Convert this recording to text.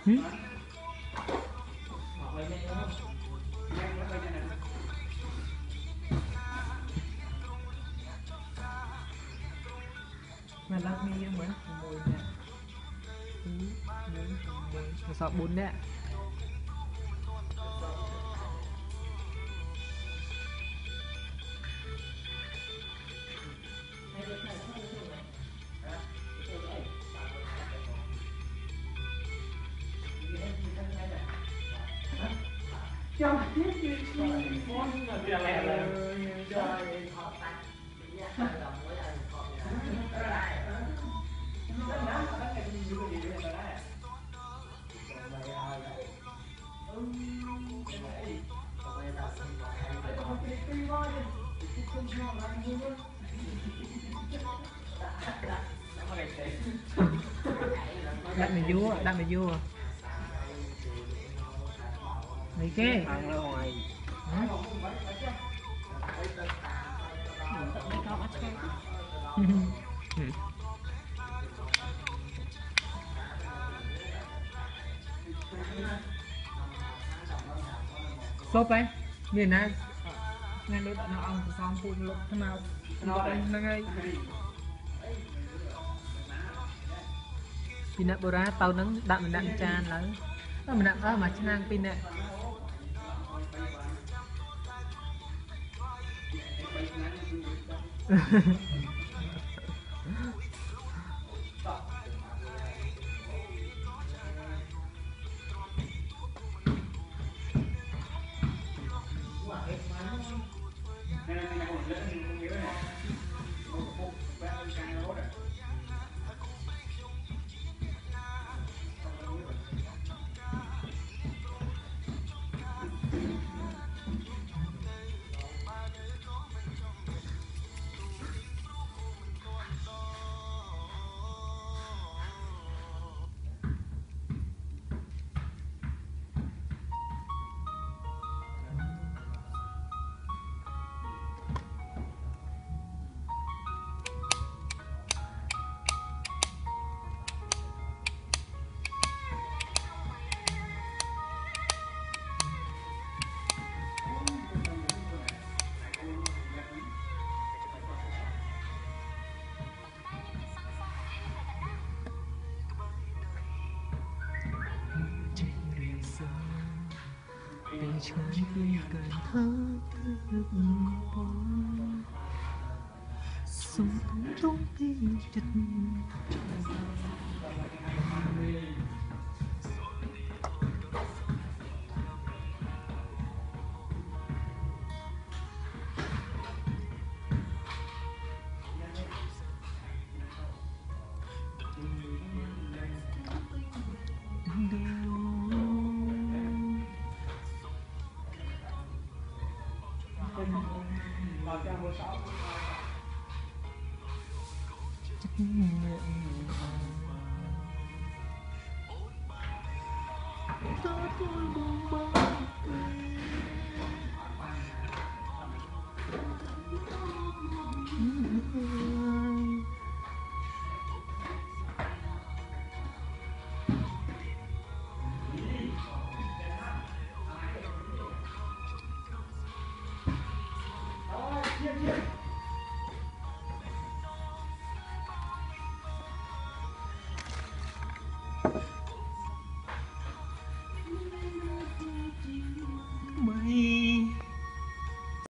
mà lắc mi như mấy mồi nè một sọ bún nè cho tiếp chuyện món là việc lẹ rồi cho đặt mày vua mấy cái ăn ở ngoài sốt ấy miền Nam nghe lúc nó ăn xong phun lúc thế nào nó ngay pin nè bora tàu nắng đạm mình đạm tràn lắm mình đạm mà chân pin nè trái tim cần thơ được bỏ sống trong khi chật